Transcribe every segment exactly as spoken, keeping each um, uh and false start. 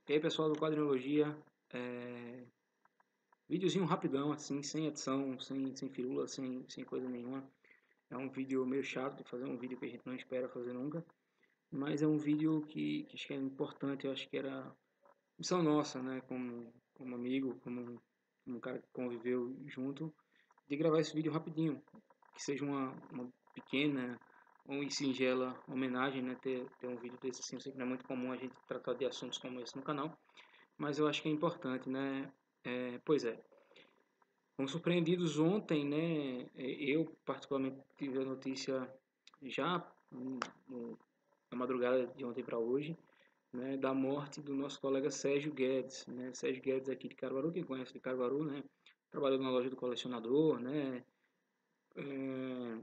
E aí, pessoal do Quadrinologia, é... videozinho rapidão, assim, sem edição, sem, sem firula, sem, sem coisa nenhuma. É um vídeo meio chato de fazer, um vídeo que a gente não espera fazer nunca, mas é um vídeo que, que acho que é importante, eu acho que era missão nossa, né, como, como amigo, como, como um cara que conviveu junto, de gravar esse vídeo rapidinho, que seja uma, uma pequena ou singela homenagem, né, ter, ter um vídeo desse assim. Eu sei que não é muito comum a gente tratar de assuntos como esse no canal, mas eu acho que é importante, né? É, pois é. Fomos surpreendidos ontem, né? Eu particularmente tive a notícia já no, no, na madrugada de ontem para hoje, né, da morte do nosso colega Sérgio Guedes, né? Sérgio Guedes aqui de Caruaru, quem conhece de Caruaru, né? Trabalhou na loja do colecionador, né? É,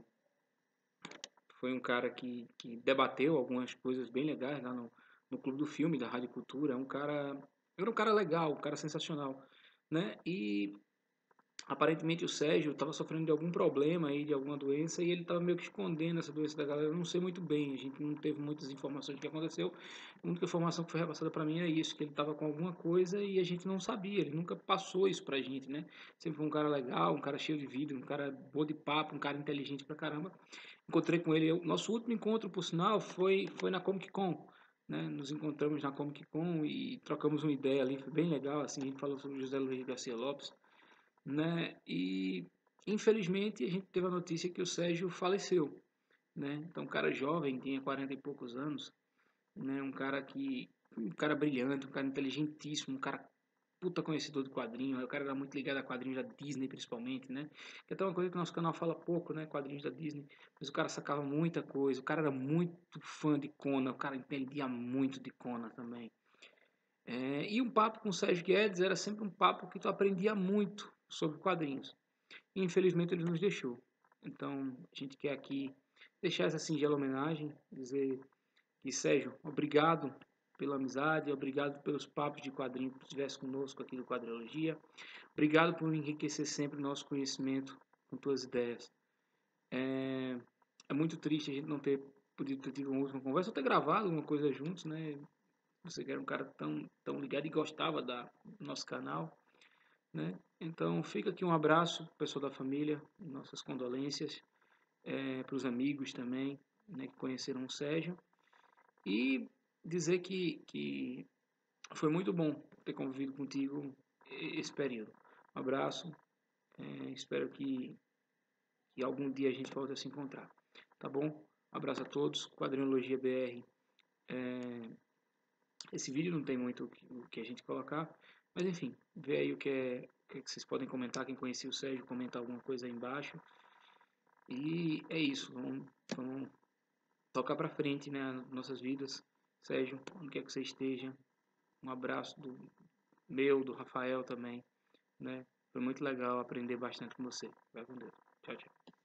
foi um cara que, que debateu algumas coisas bem legais lá no, no Clube do Filme da Rádio Cultura. É um cara, era um cara legal, um cara sensacional, né? E aparentemente o Sérgio estava sofrendo de algum problema aí, de alguma doença, e ele estava meio que escondendo essa doença da galera. Eu não sei muito bem, a gente não teve muitas informações do que aconteceu. A única informação que foi repassada para mim é isso, que ele estava com alguma coisa e a gente não sabia, ele nunca passou isso pra gente, né? Sempre foi um cara legal, um cara cheio de vida, um cara bom de papo, um cara inteligente pra caramba. Encontrei com ele, nosso último encontro, por sinal, foi, foi na Comic Con, né? Nos encontramos na Comic Con e trocamos uma ideia ali, foi bem legal, assim, a gente falou sobre José Luiz Garcia Lopes, né? E infelizmente a gente teve a notícia que o Sérgio faleceu, né? Então, um cara jovem, tinha quarenta e poucos anos, né? Um cara que um cara brilhante, um cara inteligentíssimo, um cara puta conhecedor de quadrinho. O cara era muito ligado a quadrinhos da Disney, principalmente, né? Que é até uma coisa que o nosso canal fala pouco, né? Quadrinhos da Disney. Mas o cara sacava muita coisa. O cara era muito fã de Conan. O cara entendia muito de Conan também. É, e um papo com o Sérgio Guedes era sempre um papo que tu aprendia muito sobre quadrinhos. E infelizmente ele nos deixou. Então a gente quer aqui deixar essa singela homenagem, dizer que Sérgio, obrigado pela amizade, obrigado pelos papos de quadrinho que estivesse conosco aqui do Quadriologia, obrigado por enriquecer sempre o nosso conhecimento com tuas ideias. É, é muito triste a gente não ter podido ter tido uma última conversa, ou ter gravado uma coisa juntos, né? Você que era um cara tão, tão ligado e gostava da, do nosso canal, né? Então fica aqui um abraço para o pessoal da família, nossas condolências, é, para os amigos também, né, que conheceram o Sérgio, e dizer que, que foi muito bom ter convivido contigo esse período. Um abraço, é, espero que, que algum dia a gente volte a se encontrar, tá bom? Um abraço a todos, Quadrinologia B R. É, esse vídeo não tem muito o que, o que a gente colocar, mas enfim, vê aí o que, é, o que, é que vocês podem comentar. Quem conhecia o Sérgio, comenta alguma coisa aí embaixo. E é isso, vamos, vamos tocar pra frente, né, as nossas vidas. Sérgio, onde quer que você esteja, um abraço do meu, do Rafael também, né? Foi muito legal aprender bastante com você. Vai com Deus. Tchau, tchau.